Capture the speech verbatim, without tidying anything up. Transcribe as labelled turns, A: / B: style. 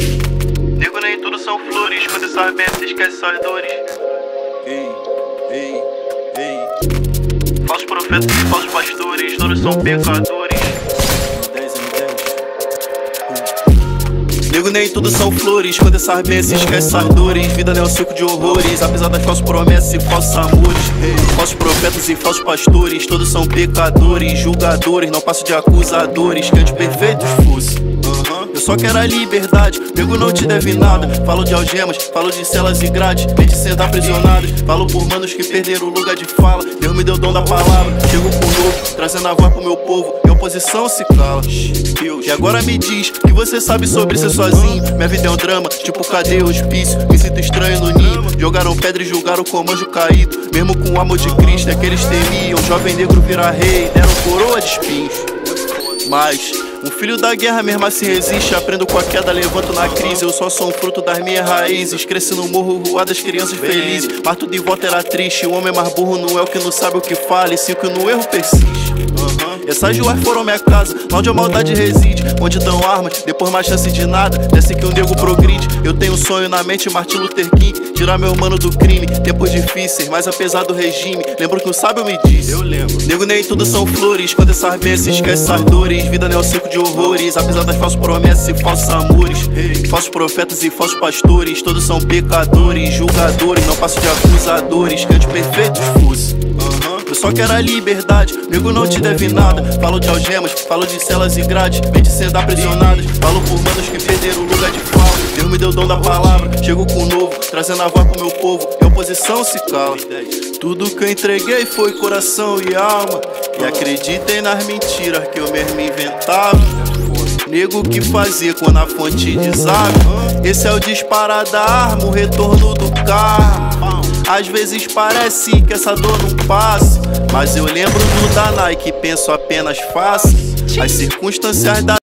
A: Nego, nem tudo são flores, quando sai bem se esquece as dores.
B: Ei, ei, ei.
A: Falsos profetas e falsos pastores, todos são pecadores.
B: dez em dez.
A: Nego, nem tudo são flores, quando sai bem se esquece as dores. Vida não é um circo de horrores, apesar das falsas promessas e falsos amores. Falsos profetas e falsos pastores, todos são pecadores, julgadores, não passo de acusadores, que antes perfeitos fosse. Eu só quero a liberdade, nego não te deve nada. Falo de algemas, falo de celas e grades, mente sendo aprisionados. Falo por manos que perderam o lugar de fala. Deus me deu o dom da palavra, chego com o novo, trazendo a voz pro meu povo. E a oposição se cala. Deus. E agora me diz que você sabe sobre ser sozinho. Minha vida é um drama, tipo cadê o hospício? Me sinto estranho no ninho. Jogaram pedra e julgaram como anjo caído. Mesmo com o amor de Cristo é que eles temiam. Jovem negro vira rei, deram coroa de espinhos. Mas um filho da guerra mesmo assim resiste. Aprendo com a queda, levanto na crise. Eu só sou um fruto das minhas raízes. Cresci no morro, rua das crianças felizes. Mas tudo em volta era triste. O homem mais burro não é o que não sabe o que fala, e sim o que no erro persiste. Essas ruas foram minha casa, lá onde a maldade reside. Onde dão armas, depois mais chance de nada. Desce que o nego progride. Eu tenho um sonho na mente, Martin Luther King. Tirar meu mano do crime, tempos difíceis, mas apesar do regime, lembro que o sábio me disse. Eu lembro. Nego, nem tudo são flores, quando essas bênçãos esquece as dores. Vida não é um circo de horrores, apesar das falsas promessas e falsos amores. Falsos profetas e falsos pastores, todos são pecadores, julgadores, não passo de acusadores, que antes perfeitos fosse. Eu só quero a liberdade, nego não te deve nada. Falo de algemas, falo de celas e grades, mente sendo aprisionadas. Falo por manos que perderam o lugar de fala. Deus me deu o dom da palavra, chego com o novo, trazendo a voz pro meu povo. E a oposição se cala. Tudo que eu entreguei foi coração e alma. E acreditem nas mentiras que eu mesmo inventava. Nego que fazia quando a fonte desaba. Esse é o disparar da arma, o retorno do carro. Às vezes parece que essa dor não passa, mas eu lembro do da Nike e penso apenas faça as circunstâncias da